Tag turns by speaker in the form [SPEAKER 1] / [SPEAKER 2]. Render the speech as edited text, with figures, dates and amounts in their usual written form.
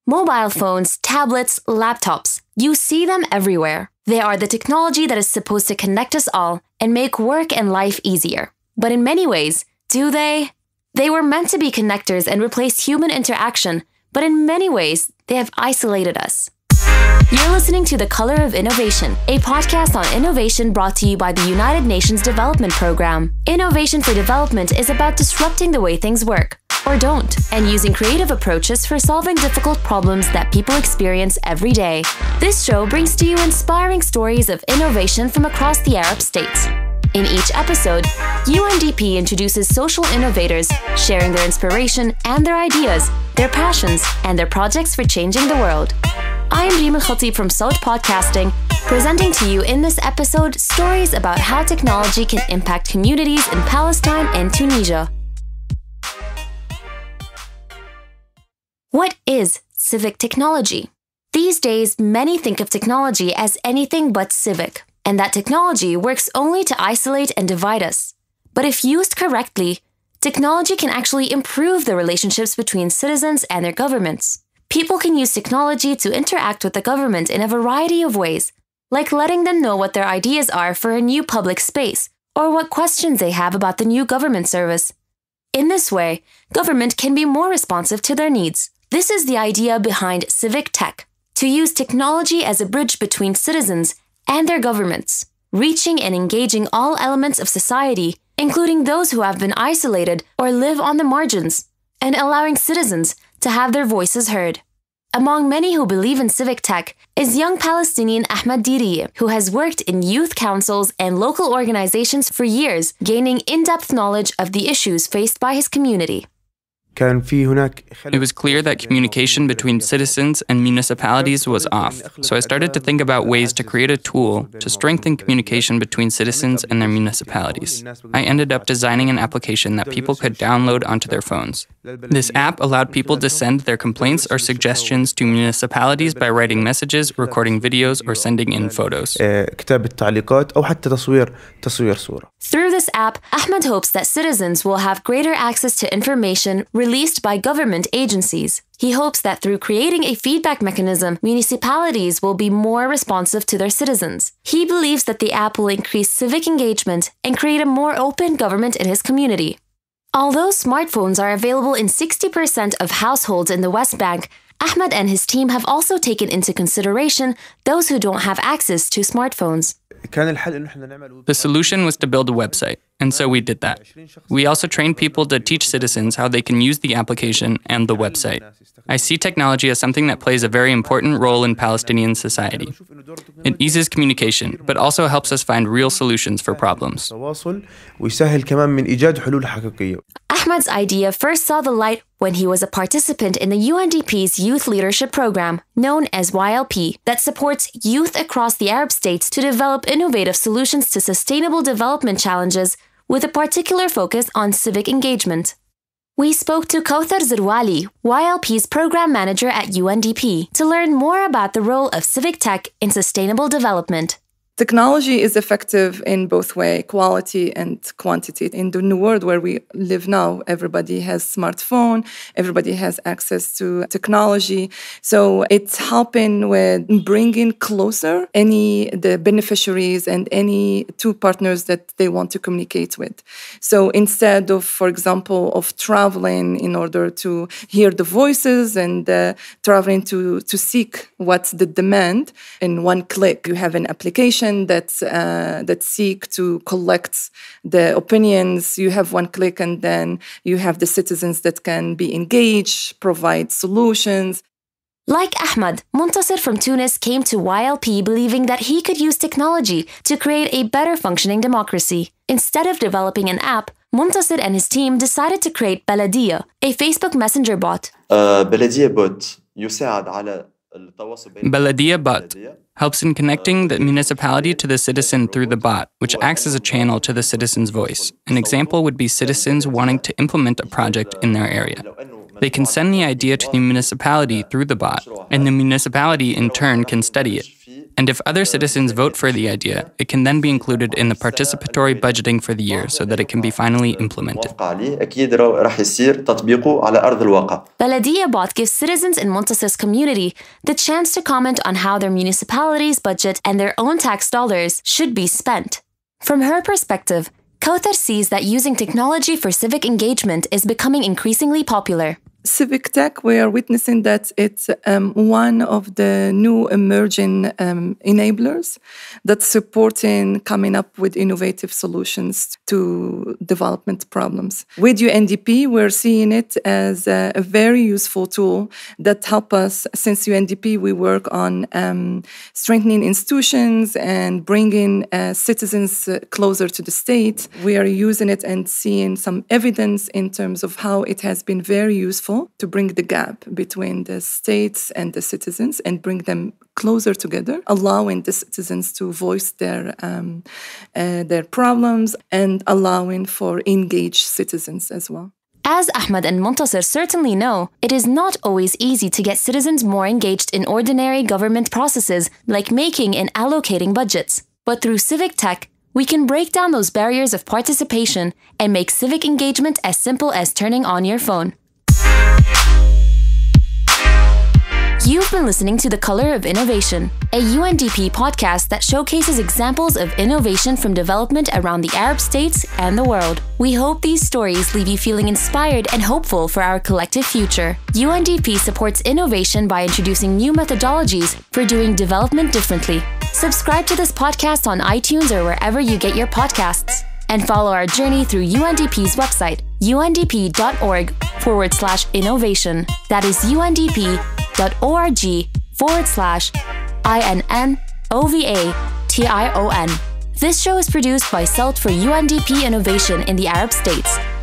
[SPEAKER 1] Mobile phones, tablets, laptops. You see them everywhere. They are the technology that is supposed to connect us all and make work and life easier. But in many ways, do they? They were meant to be connectors and replace human interaction, but in many ways, they have isolated us. You're listening to The Color of Innovation, a podcast on innovation brought to you by the United Nations Development Programme. Innovation for development is about disrupting the way things work, or don't, and using creative approaches for solving difficult problems that people experience every day. This show brings to you inspiring stories of innovation from across the Arab states. In each episode, UNDP introduces social innovators, sharing their inspiration and their ideas, their passions, and their projects for changing the world. I am Reem Al-Khatib from Saud Podcasting, presenting to you in this episode stories about how technology can impact communities in Palestine and Tunisia. What is civic technology? These days, many think of technology as anything but civic, and that technology works only to isolate and divide us. But if used correctly, technology can actually improve the relationships between citizens and their governments. People can use technology to interact with the government in a variety of ways, like letting them know what their ideas are for a new public space, or what questions they have about the new government service. In this way, government can be more responsive to their needs. This is the idea behind Civic Tech, to use technology as a bridge between citizens and their governments, reaching and engaging all elements of society, including those who have been isolated or live on the margins, and allowing citizens to have their voices heard. Among many who believe in civic tech is young Palestinian Ahmed Diriye, who has worked in youth councils and local organizations for years, gaining in-depth knowledge of the issues faced by his community.
[SPEAKER 2] It was clear that communication between citizens and municipalities was off, so I started to think about ways to create a tool to strengthen communication between citizens and their municipalities. I ended up designing an application that people could download onto their phones. This app allowed people to send their complaints or suggestions to municipalities by writing messages, recording videos, or sending in photos.
[SPEAKER 1] Through this app, Ahmed hopes that citizens will have greater access to information released by government agencies. He hopes that through creating a feedback mechanism, municipalities will be more responsive to their citizens. He believes that the app will increase civic engagement and create a more open government in his community. Although smartphones are available in 60% of households in the West Bank, Ahmed and his team have also taken into consideration those who don't have access to smartphones.
[SPEAKER 2] The solution was to build a website, and so we did that. We also trained people to teach citizens how they can use the application and the website. I see technology as something that plays a very important role in Palestinian society. It eases communication, but also helps us find real solutions for problems.
[SPEAKER 1] Ahmed's idea first saw the light when he was a participant in the UNDP's Youth Leadership Program, known as YLP, that supports youth across the Arab states to develop innovative solutions to sustainable development challenges with a particular focus on civic engagement. We spoke to Kauthar Zirwali, YLP's program manager at UNDP, to learn more about the role of civic tech in sustainable development.
[SPEAKER 3] Technology is effective in both way, quality and quantity. In the new world where we live now, everybody has smartphone, everybody has access to technology. So it's helping with bringing closer the beneficiaries and any two partners that they want to communicate with. So instead of, for example, of traveling in order to hear the voices and traveling to seek what's the demand, in one click, you have an application that seek to collect the opinions. You have one click and then you have the citizens that can be engaged, provide solutions.
[SPEAKER 1] Like Ahmed, Muntasir from Tunis came to YLP believing that he could use technology to create a better functioning democracy. Instead of developing an app, Muntasir and his team decided to create Baladiya, a Facebook Messenger bot.
[SPEAKER 4] Baladiya
[SPEAKER 2] bot helps in connecting the municipality to the citizen through the bot, which acts as a channel to the citizen's voice. An example would be citizens wanting to implement a project in their area. They can send the idea to the municipality through the bot, and the municipality in turn can study it. And if other citizens vote for the idea, it can then be included in the participatory budgeting for the year so that it can be finally implemented.
[SPEAKER 1] Baladia Bot gives citizens in Montasir's community the chance to comment on how their municipality's budget and their own tax dollars should be spent. From her perspective, Kauthar sees that using technology for civic engagement is becoming increasingly popular.
[SPEAKER 3] Civic Tech, we are witnessing that it's one of the new emerging enablers that's supporting coming up with innovative solutions to development problems. With UNDP, we're seeing it as a very useful tool that helps us. Since UNDP, we work on strengthening institutions and bringing citizens closer to the state. We are using it and seeing some evidence in terms of how it has been very useful to bring the gap between the states and the citizens and bring them closer together, allowing the citizens to voice their problems and allowing for engaged citizens as well.
[SPEAKER 1] As Ahmed and Montasir certainly know, it is not always easy to get citizens more engaged in ordinary government processes like making and allocating budgets. But through Civic Tech, we can break down those barriers of participation and make civic engagement as simple as turning on your phone. You've been listening to The Color of Innovation, a UNDP podcast that showcases examples of innovation from development around the Arab states and the world. We hope these stories leave you feeling inspired and hopeful for our collective future. UNDP supports innovation by introducing new methodologies for doing development differently. Subscribe to this podcast on iTunes or wherever you get your podcasts. And follow our journey through UNDP's website, undp.org/innovation. That is undp.org/INNOVATION. This show is produced by SELT for UNDP Innovation in the Arab States.